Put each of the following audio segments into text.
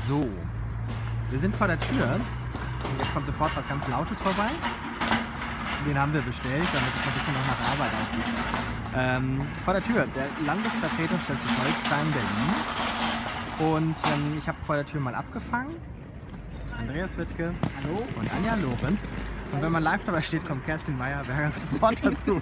So, wir sind vor der Tür und jetzt kommt sofort was ganz Lautes vorbei. Den haben wir bestellt, damit es ein bisschen noch nach Arbeit aussieht. Vor der Tür, der Landesvertretung Schleswig-Holstein Berlin. Und ich habe vor der Tür mal abgefangen. Andreas Wittke, hallo, und Anja Lorenz. Und wenn man live dabei steht, kommt Kerstin Meyer-Berger sofort dazu.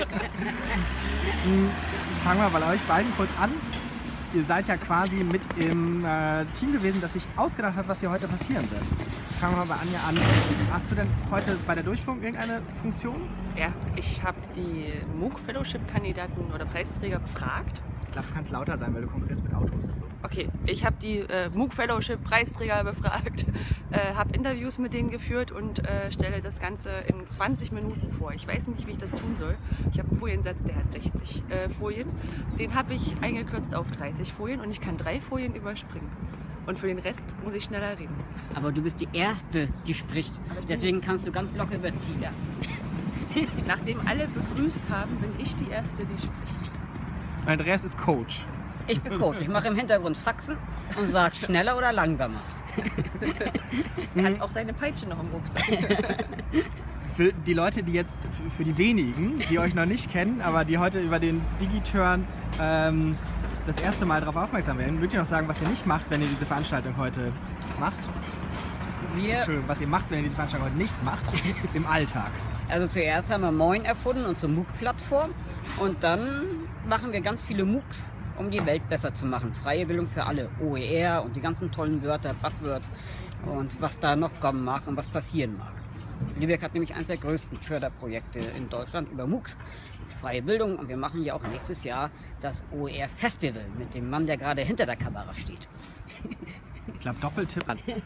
Fangen wir bei euch beiden kurz an. Ihr seid ja quasi mit im Team gewesen, das sich ausgedacht hat, was hier heute passieren wird. Fangen wir mal bei Anja an. Hast du denn heute bei der Durchführung irgendeine Funktion? Ja, ich habe die MOOC-Fellowship-Kandidaten oder Preisträger befragt. Ich glaube, du kannst lauter sein, weil du konkurrierst mit Autos. Okay, ich habe die MOOC-Fellowship-Preisträger befragt, habe Interviews mit denen geführt und stelle das Ganze in 20 Minuten vor. Ich weiß nicht, wie ich das tun soll. Ich habe einen Foliensatz, der hat 60 Folien. Den habe ich eingekürzt auf 30 Folien und ich kann 3 Folien überspringen. Und für den Rest muss ich schneller reden. Aber du bist die Erste, die spricht. Deswegen kannst du ganz locker überziehen. Nachdem alle begrüßt haben, bin ich die Erste, die spricht. Andreas ist Coach. Ich bin Coach. Ich mache im Hintergrund Faxen und sage schneller oder langsamer. Er hat auch seine Peitsche noch im Rucksack. Für die Leute, die jetzt, für die wenigen, die euch noch nicht kennen, aber die heute über den Digiturn das erste Mal darauf aufmerksam werden, würdet ihr noch sagen, was ihr nicht macht, wenn ihr diese Veranstaltung heute macht? Entschuldigung, was ihr macht, wenn ihr diese Veranstaltung heute nicht macht, im Alltag. Also zuerst haben wir Moin erfunden, unsere MOOC-Plattform. Und dann machen wir ganz viele MOOCs, um die Welt besser zu machen. Freie Bildung für alle, OER und die ganzen tollen Wörter, Buzzwords und was da noch kommen mag und was passieren mag. Lübeck hat nämlich eines der größten Förderprojekte in Deutschland über MOOCs, freie Bildung, und wir machen ja auch nächstes Jahr das OER Festival mit dem Mann, der gerade hinter der Kamera steht. Ich glaube, Doppeltipp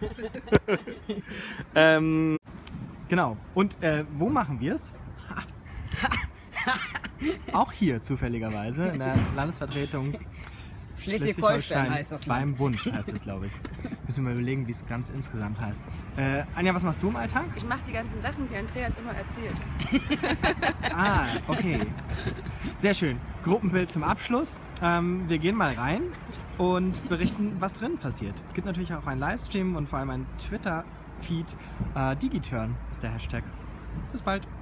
an. Genau. Und wo machen wir es? Auch hier zufälligerweise in der Landesvertretung Schleswig-Holstein heißt das beim Land. Bund heißt es, glaube ich. Müssen wir mal überlegen, wie es ganz insgesamt heißt. Anja, was machst du im Alltag? Ich mache die ganzen Sachen, die Andreas immer erzählt. Ah, okay. Sehr schön. Gruppenbild zum Abschluss. Wir gehen mal rein und berichten, was drin passiert. Es gibt natürlich auch einen Livestream und vor allem einen Twitter-Feed. Digiturn ist der Hashtag. Bis bald.